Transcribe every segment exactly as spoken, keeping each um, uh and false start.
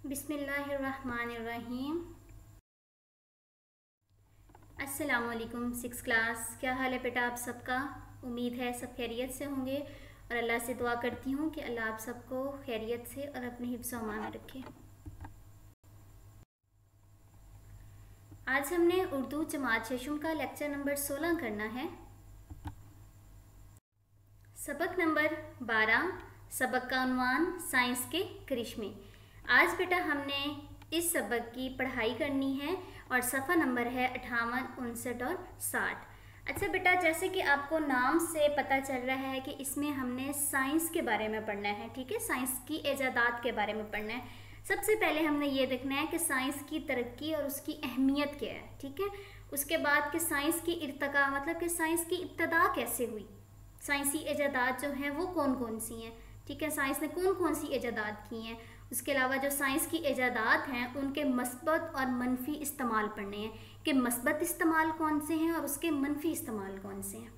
बिस्मिल्लाहिर्रहमानिर्रहीम। अस्सलाम वालेकुम सिक्स क्लास। क्या हाल है बेटा आप सबका? उम्मीद है सब खैरियत से होंगे और अल्लाह से दुआ करती हूँ कि अल्लाह आप सबको खैरियत से और अपने हिफ्ज़ व अमान में रखे। आज हमने उर्दू जमात शशम का लेक्चर नंबर सोलह करना है। सबक नंबर बारह, सबक का उन्वान साइंस के करिश्मे। आज बेटा हमने इस सबक की पढ़ाई करनी है और सफ़ा नंबर है अट्ठावन, उनसठ और साठ। अच्छा बेटा, जैसे कि आपको नाम से पता चल रहा है कि इसमें हमने साइंस के बारे में पढ़ना है। ठीक है, साइंस की ईजादात के बारे में पढ़ना है। सबसे पहले हमने ये देखना है कि साइंस की तरक्की और उसकी अहमियत क्या है। ठीक है, उसके बाद कि साइंस की इर्तका मतलब कि साइंस की इब्तदा कैसे हुई, साइंसी ईजादात जो हैं वो कौन कौन सी हैं। ठीक है, साइंस ने कौन कौन सी ईजादात की हैं। उसके अलावा जो साइंस की ईजादात हैं उनके मस्बत और मनफी इस्तेमाल पढ़ने हैं कि मस्बत इस्तेमाल कौन से हैं और उसके मनफी इस्तेमाल कौन से हैं।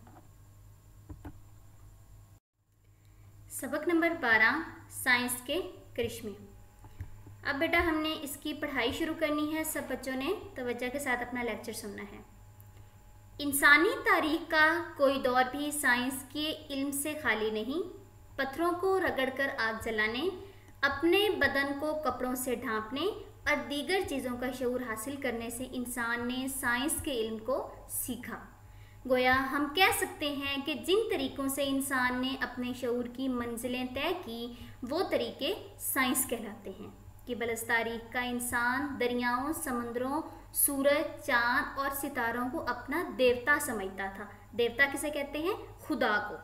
सबक नंबर बारह, साइंस के करिश्मे। अब बेटा हमने इसकी पढ़ाई शुरू करनी है। सब बच्चों ने तवज्जो के साथ अपना लेक्चर सुनना है। इंसानी तारीख का कोई दौर भी साइंस के इल्म से खाली नहीं। पत्थरों को रगड़कर आग जलाने, अपने बदन को कपड़ों से ढांपने और दीगर चीज़ों का शऊर हासिल करने से इंसान ने साइंस के इल्म को सीखा। गोया हम कह सकते हैं कि जिन तरीक़ों से इंसान ने अपने शऊर की मंजिलें तय की वो तरीके साइंस कहलाते हैं। कि बलस तारीख का इंसान दरियाओं, समंदरों, सूरज, चाँद और सितारों को अपना देवता समझता था। देवता किसे कहते हैं? खुदा को।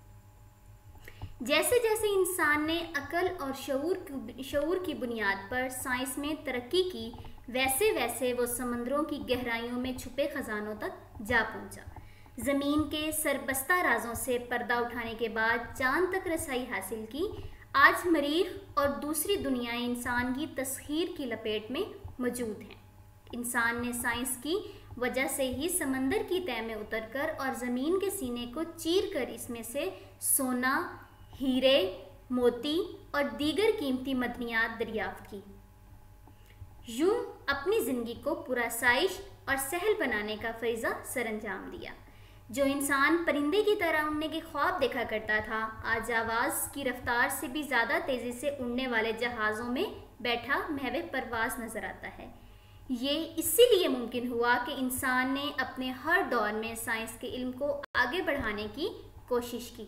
जैसे जैसे इंसान ने अकल और शऊर शऊर की बुनियाद पर साइंस में तरक्की की, वैसे वैसे वो समंदरों की गहराइयों में छुपे खजानों तक जा पहुंचा। ज़मीन के सरबस्ता राजों से पर्दा उठाने के बाद चांद तक रसाई हासिल की। आज मरीख और दूसरी दुनियाएं इंसान की तस्खीर की लपेट में मौजूद हैं। इंसान ने साइंस की वजह से ही समंदर की तह में उतरकर और ज़मीन के सीने को चीर कर इसमें से सोना, हीरे, मोती और दीगर कीमती मदनियात दरियाफ्त की। यूं अपनी ज़िंदगी को पुरसाइश और सहल बनाने का फरीज़ा सरअंजाम दिया। जो इंसान परिंदे की तरह उड़ने के ख्वाब देखा करता था, आज आवाज़ की रफ्तार से भी ज़्यादा तेज़ी से उड़ने वाले जहाज़ों में बैठा महवे परवाज़ नज़र आता है। ये इसीलिए मुमकिन हुआ कि इंसान ने अपने हर दौर में साइंस के इल्म को आगे बढ़ाने की कोशिश की।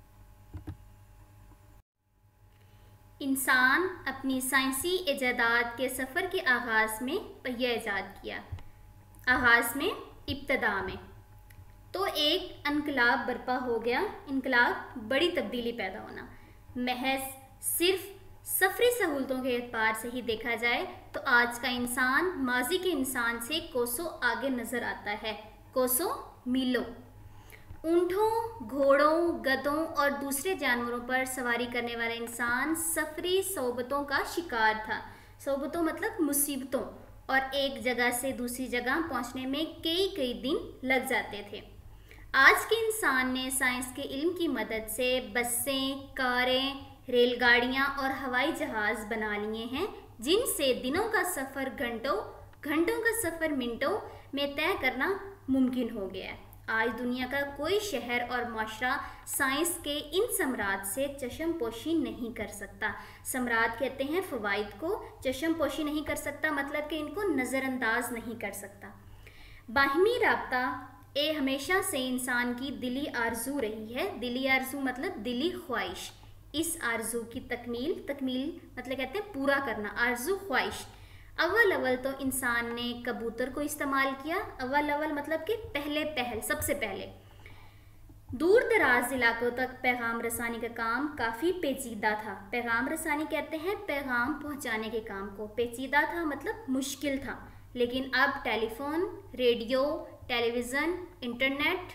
इंसान अपनी साइंसी इजादात के सफ़र के आगाज़ में पहिया ईजाद किया। आगाज़ में, इब्तदा में तो एक इनकलाब बर्पा हो गया। इनकलाब बड़ी तब्दीली पैदा होना। महज सिर्फ सफरी सहूलतों के एतबार से ही देखा जाए तो आज का इंसान माजी के इंसान से कोसों आगे नज़र आता है। कोसों, मीलों। ऊँटों, घोड़ों, गधों और दूसरे जानवरों पर सवारी करने वाला इंसान सफरी सोबतों का शिकार था। सोबतों मतलब मुसीबतों, और एक जगह से दूसरी जगह पहुंचने में कई कई दिन लग जाते थे। आज के इंसान ने साइंस के इल्म की मदद से बसें, कारें, रेलगाड़ियां और हवाई जहाज़ बना लिए हैं, जिनसे दिनों का सफ़र घंटों, घंटों का सफ़र मिनटों में तय करना मुमकिन हो गया है। आज दुनिया का कोई शहर और माशरा साइंस के इन सम्राट से चश्म पोशी नहीं कर सकता। सम्राट कहते हैं फ़वाइद को, चश्म पोशी नहीं कर सकता मतलब कि इनको नज़रअंदाज नहीं कर सकता। बाहिमी राब्ता ए हमेशा से इंसान की दिली आरजू रही है। दिली आरजू मतलब दिली ख्वाहिश। इस आरजू की तकमील, तकमील मतलब कहते हैं पूरा करना, आरजू ख्वाहिश। अव्वल अव्वल तो इंसान ने कबूतर को इस्तेमाल किया। अव्वल अव्वल मतलब कि पहले पहल, सबसे पहले। दूर दराज इलाकों तक पैगाम रसानी का काम काफ़ी पेचीदा था। पैगाम रसानी कहते हैं पैगाम पहुंचाने के काम को। पेचीदा था मतलब मुश्किल था। लेकिन अब टेलीफोन, रेडियो, टेलीविज़न, इंटरनेट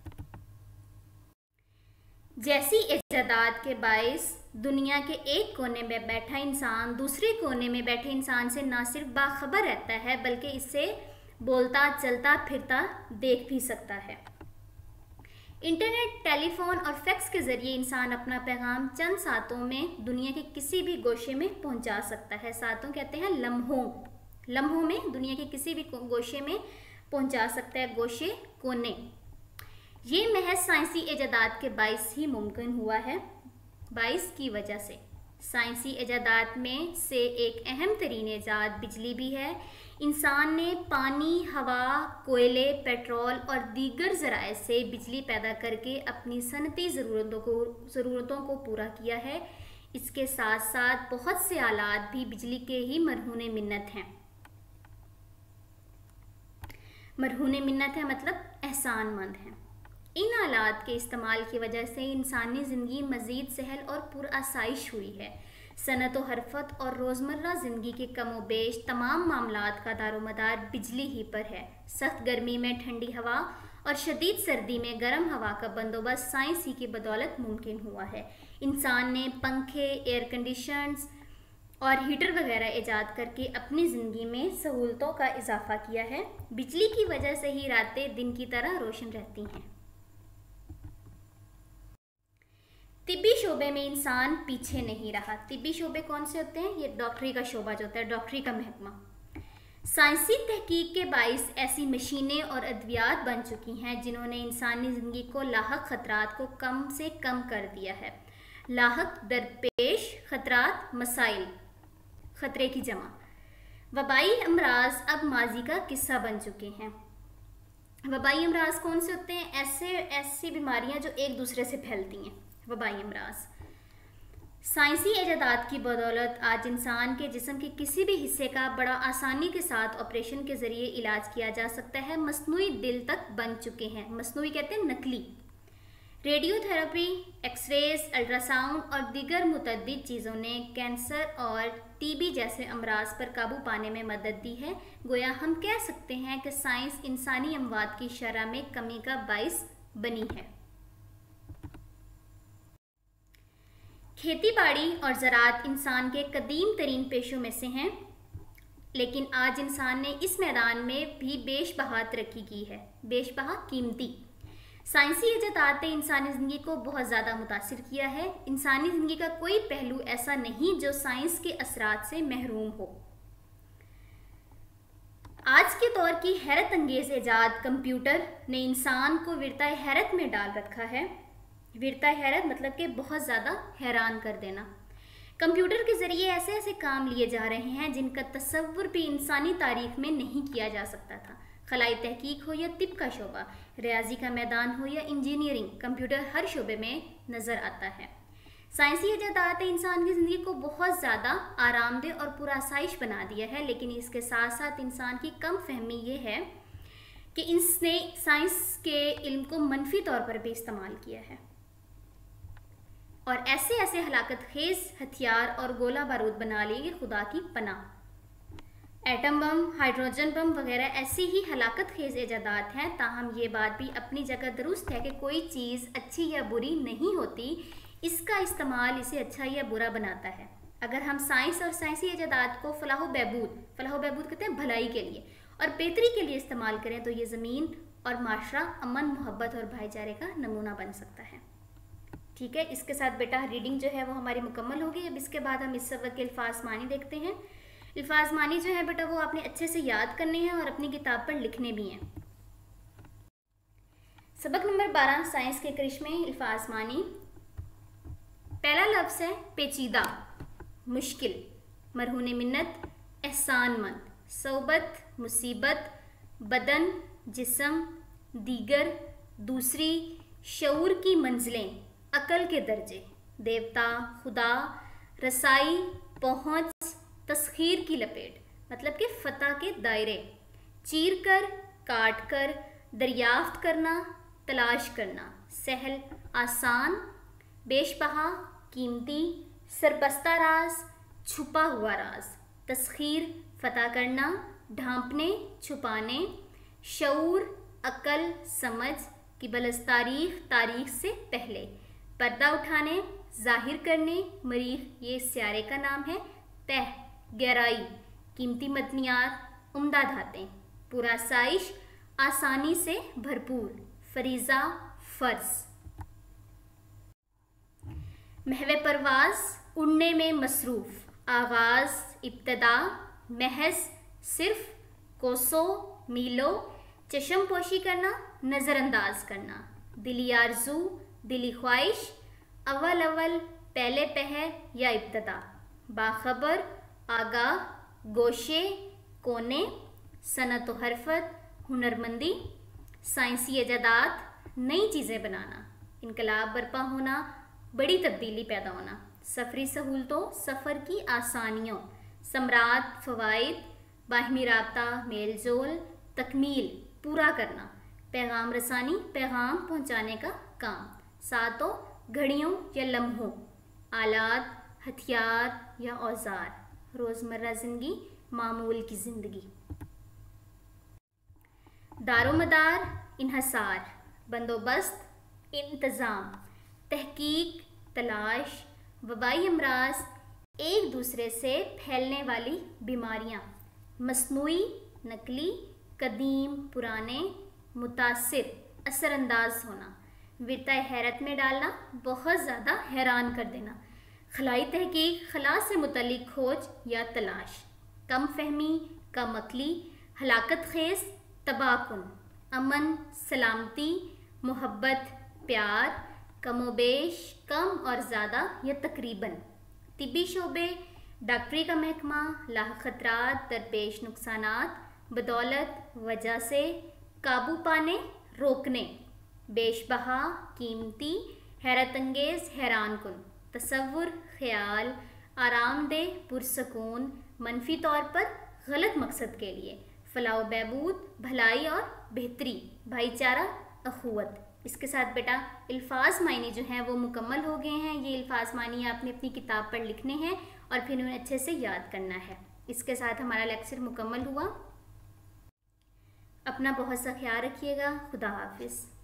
जैसी इजादात के बाइस दुनिया के एक कोने में बैठा इंसान दूसरे कोने में बैठे इंसान से ना सिर्फ बाखबर रहता है बल्कि इससे बोलता, चलता फिरता देख भी सकता है। इंटरनेट, टेलीफोन और फैक्स के ज़रिए इंसान अपना पैगाम चंद सातों में दुनिया के किसी भी गोशे में पहुंचा सकता है। सातों कहते हैं लम्हों, लम्हों में दुनिया के किसी भी गोशे में पहुंचा सकता है, गोशे, कोने। ये महज साइंसी इजादात के बाइस ही मुमकिन हुआ है, बाइस की वजह से। साइंसी इजादात में से एक अहम तरीन ईजाद बिजली भी है। इंसान ने पानी, हवा, कोयले, पेट्रोल और दीगर ज़राए से बिजली पैदा करके अपनी सनती ज़रूरतों को ज़रूरतों को पूरा किया है। इसके साथ साथ बहुत से आलात भी बिजली के ही मरहून मिन्नत हैं। मरहून मिन्नत है मतलब एहसानमंद हैं। इन आलात के इस्तेमाल की वजह से इंसानी ज़िंदगी मज़ीद सहल और पुरआसाइश हुई है। सनत व हरफत और रोज़मर्रा ज़िंदगी के कम व बेश तमाम मामलात का दारोमदार बिजली ही पर है। सख्त गर्मी में ठंडी हवा और शदीद सर्दी में गर्म हवा का बंदोबस्त साइंस ही की बदौलत मुमकिन हुआ है। इंसान ने पंखे, एयर कंडीशनर्स और हीटर वगैरह ईजाद करके अपनी ज़िंदगी में सहूलतों का इजाफा किया है। बिजली की वजह से ही रातें दिन की तरह रोशन रहती हैं। तिब्बी शोबे में इंसान पीछे नहीं रहा। तिब्बी शोबे कौन से होते हैं? ये डॉक्टरी का शोबा जो होता है, डॉक्टरी का महकमा। साइंसी तहकीक के बाइस ऐसी मशीनें और अद्वियात बन चुकी हैं जिन्होंने इंसानी ज़िंदगी को लाहक ख़तरात को कम से कम कर दिया है। लाहक दरपेश ख़तरात, मसाइल, ख़तरे की जमा। वबाई अमराज अब माजी का किस्सा बन चुके हैं। वबाई अमराज कौन से होते हैं? ऐसे ऐसी बीमारियां जो एक दूसरे से फैलती हैं, वबाई अमराज। साइंसी इजादात की बदौलत आज इंसान के जिस्म के किसी भी हिस्से का बड़ा आसानी के साथ ऑपरेशन के ज़रिए इलाज किया जा सकता है। मसनूई दिल तक बन चुके हैं। मसनूई कहते हैं नकली। रेडियोथेरेपी, एक्सरेज, अल्ट्रासाउंड और दीगर मुतअद्दिद चीज़ों ने कैंसर और टीबी जैसे अमराज पर काबू पाने में मदद दी है। गोया हम कह सकते हैं कि साइंस इंसानी अमवात की शरह में कमी का बाइस बनी है। खेती बाड़ी और ज़राअत इंसान के कदीम तरीन पेशों में से हैं, लेकिन आज इंसान ने इस मैदान में भी बेशबहा तरक्की की है। बेशबहा कीमती साइंसी इजादात ने इंसानी ज़िंदगी को बहुत ज़्यादा मुतासिर किया है। इंसानी ज़िंदगी का कोई पहलू ऐसा नहीं जो साइंस के असरात से महरूम हो। आज के दौर की हैरत अंगेज़ इजाद कंप्यूटर ने इंसान को विरताए हैरत में डाल रखा है। विरताए हैरत मतलब कि बहुत ज़्यादा हैरान कर देना। कंप्यूटर के ज़रिए ऐसे ऐसे काम लिए जा रहे हैं जिनका तसव्वुर भी इंसानी तारीख में नहीं किया जा सकता था। खलाई तहकीक हो या तिब का शोबा, रियाजी का मैदान हो या इंजीनियरिंग, कंप्यूटर हर शोबे में नज़र आता है। साइंसी इजादात ने इंसान की ज़िंदगी को बहुत ज़्यादा आरामदेह और पुरआसाइश बना दिया है, लेकिन इसके साथ साथ इंसान की कम फहमी ये है कि इसने साइंस के इल्म को मनफी तौर पर भी इस्तेमाल किया है और ऐसे ऐसे हलाकत खेज हथियार और गोला बारूद बना लिए कि खुदा की पनाह। एटम बम, हाइड्रोजन बम वगैरह ऐसी ही हलाकत खेज इजादात हैं। ताहम ये बात भी अपनी जगह दुरुस्त है कि कोई चीज़ अच्छी या बुरी नहीं होती, इसका इस्तेमाल इसे अच्छा या बुरा बनाता है। अगर हम साइंस और साइंसी इजादात को फलाह बहबूद, फलाह बहबूद कहते हैं भलाई के लिए और बेहतरी के लिए इस्तेमाल करें तो ये ज़मीन और माशरा अमन, मोहब्बत और भाईचारे का नमूना बन सकता है। ठीक है, इसके साथ बेटा रीडिंग जो है वो हमारी मुकम्मल होगी। अब इसके बाद हम इस सबक के अल्फाज मानी देखते हैं। अल्फाज मानी जो है बेटा वो आपने अच्छे से याद करने हैं और अपनी किताब पर लिखने भी हैं। सबक नंबर बारह, साइंस के करिश्मे, अल्फाज मानी। पहला लफ्ज़ है पेचीदा, मुश्किल, मरहून मिन्नत, एहसानमंद, सोबत, मुसीबत, बदन, जिस्म, दीगर, दूसरी, शऊर की मंजिलें, अकल के दर्जे, देवता, खुदा, रसाई, पहुँच, तस्खीर की लपेट मतलब कि फ़तह के दायरे, चीर कर, काट कर, दरियाफ्त करना, तलाश करना, सहल, आसान, बेशबहा, कीमती, सरबस्ता राज, छुपा हुआ राज, तस्खीर, फ़तह करना, ढांपने, छुपाने, शऊर, अकल, समझ, क़िबल तारीख, तारीख से पहले, पर्दा उठाने, जाहिर करने, मरीख ये स्यारे का नाम है, तह, गहराई, कीमती मदनियात, उम्दा धातें, पुरआसाइश, आसानी से भरपूर, फरीज़ा, फ़र्ज। महवे परवाज़ उड़ने में मसरूफ़, आगाज़ इब्तदा महज सिर्फ, कोसों मीलों चश्म पोशी करना नज़रअंदाज करना, दिली आरजू दिली ख्वाहिश, अव्वल अव्वल पहले पहर या इब्तदा, बाखबर आगाह गोशे कोने, सनत व हरफत हुनरमंदी, साइंसी इजादात नई चीज़ें बनाना, इनकलाब बर्पा होना बड़ी तब्दीली पैदा होना, सफरी सहूलतों सफ़र की आसानियों, सम्रात फ़वाइद बाहमी राबता मेल जोल, तकमील पूरा करना, पैगाम रसानी पैगाम पहुँचाने का काम, सातों घड़ियों या लम्हों, आलात हथियार या औजार, रोज़मर्रा ज़िंदगी मामूल की ज़िंदगी। दारोमदार इन्हसार, बंदोबस्त इंतज़ाम, तहकीक तलाश, वबाई अमराज एक दूसरे से फैलने वाली बीमारियाँ, मस्नूई नकली, कदीम पुराने, मुतासिर असरअंदाज होना, विरताए हैरत में डालना बहुत ज़्यादा हैरान कर देना, खलाई तहकीक खला से मुतल्लिक खोज या तलाश, कम फहमी कम अक्ली, हलाकत खेज तबाकुन, अमन सलामती मोहब्बत प्यार, कमोबेश कम और ज़्यादा या तकरीबन, तिब्बी शोबे डॉक्टरी का महकमा, लाह खतरात दरपेश नुकसानात, बदौलत वजह से, काबू पाने रोकने, बेशबहा कीमती, हैरत अंगेज़ हैरान कुन, तसव्वुर ख्याल, आरामदेह पुरसकून, मनफी तौर पर गलत मकसद के लिए, फलाह बहबूद भलाई और बेहतरी, भाईचारा अखुवत। इसके साथ बेटा अल्फाज मायने जो हैं वो मुकम्मल हो गए हैं। ये अल्फाज मानी आपने अपनी किताब पर लिखने हैं और फिर उन्हें अच्छे से याद करना है। इसके साथ हमारा लेक्चर मुकम्मल हुआ। अपना बहुत सा ख्याल रखिएगा। खुदा हाफिज़।